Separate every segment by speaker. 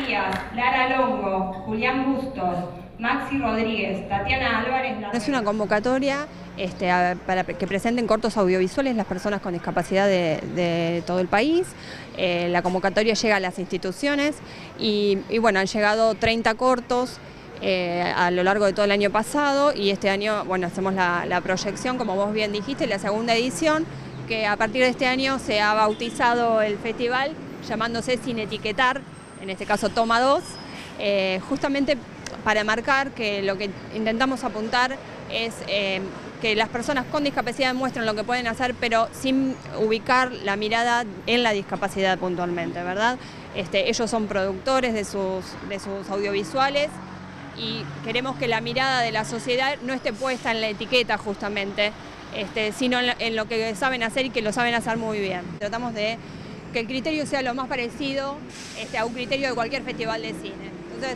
Speaker 1: Díaz, Lara Longo, Julián Bustos, Maxi Rodríguez, Tatiana Álvarez.
Speaker 2: Es una convocatoria para que presenten cortos audiovisuales las personas con discapacidad de todo el país. La convocatoria llega a las instituciones y bueno, han llegado 30 cortos a lo largo de todo el año pasado, y este año bueno, hacemos la proyección, como vos bien dijiste, la segunda edición, que a partir de este año se ha bautizado el festival llamándose Sin Etiquetar, en este caso Toma 2, justamente para marcar que lo que intentamos apuntar es que las personas con discapacidad muestren lo que pueden hacer, pero sin ubicar la mirada en la discapacidad puntualmente, ¿verdad? Ellos son productores de sus audiovisuales y queremos que la mirada de la sociedad no esté puesta en la etiqueta justamente, sino en lo que saben hacer y que lo saben hacer muy bien. Tratamos de que el criterio sea lo más parecido a un criterio de cualquier festival de cine. Entonces,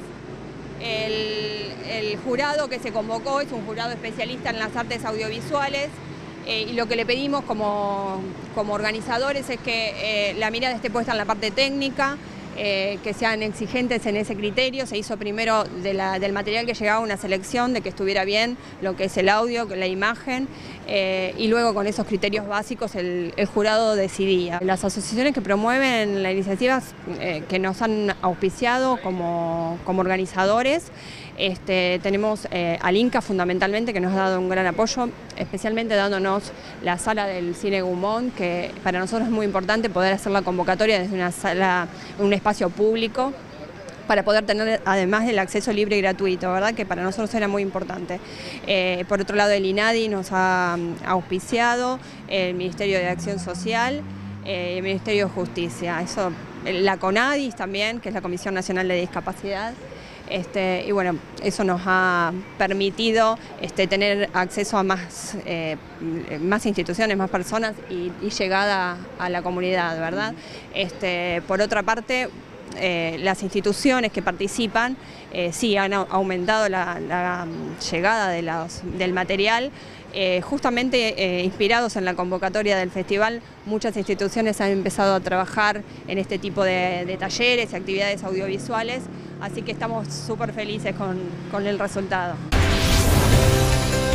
Speaker 2: el jurado que se convocó es un jurado especialista en las artes audiovisuales, y lo que le pedimos como organizadores es que la mirada esté puesta en la parte técnica, que sean exigentes en ese criterio. Se hizo primero del material que llegaba una selección de que estuviera bien lo que es el audio, la imagen, y luego con esos criterios básicos el jurado decidía. Las asociaciones que promueven la iniciativa, que nos han auspiciado como organizadores, tenemos al Inca fundamentalmente, que nos ha dado un gran apoyo, especialmente dándonos la sala del Cine Gumón, que para nosotros es muy importante poder hacer la convocatoria desde una sala, un espacio público, para poder tener además el acceso libre y gratuito, ¿verdad? Que para nosotros era muy importante. Por otro lado, el INADI nos ha auspiciado, el Ministerio de Acción Social, el Ministerio de Justicia, la CONADIS también, que es la Comisión Nacional de Discapacidad. Y bueno, eso nos ha permitido tener acceso a más instituciones, más personas y llegada a la comunidad, ¿verdad? Por otra parte, las instituciones que participan sí han aumentado la llegada del material. Justamente inspirados en la convocatoria del festival, muchas instituciones han empezado a trabajar en este tipo de talleres y actividades audiovisuales, así que estamos súper felices con el resultado.